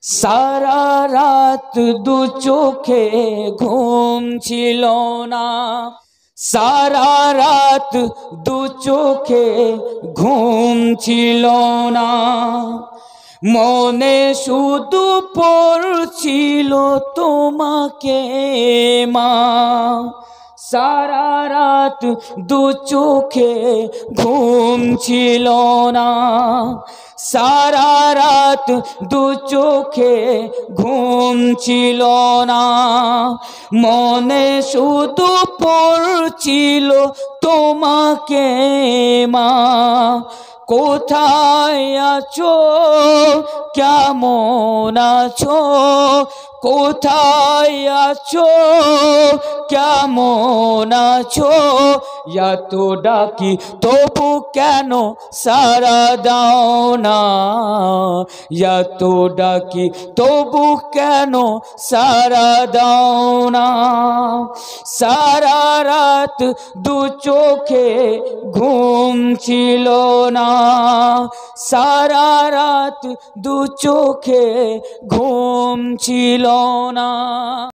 সারা রাত দু চোখে ঘুম ছিল না, সারা রাত দু চোখে ঘুম ছিল না। মনে শুধু পড়ছিল তোমাকে মা, সারা রাত দু চোখে ঘুম ছিল না, সারা রাত দু চোখে ঘুম ছিল না। মনে শুধু পড়ছিল তোমাকে মা, কোথায় আছো কেমন আছো, কোথায় আছো কেমন আছো। এত ডাকি তবু কেন সাড়া দাও না, এত ডাকি তবু কেন সাড়া দাও না। সারা রাত দু চোখে ঘুম ছিল না, সারা রাত দু চোখে ঘুম ছিল না।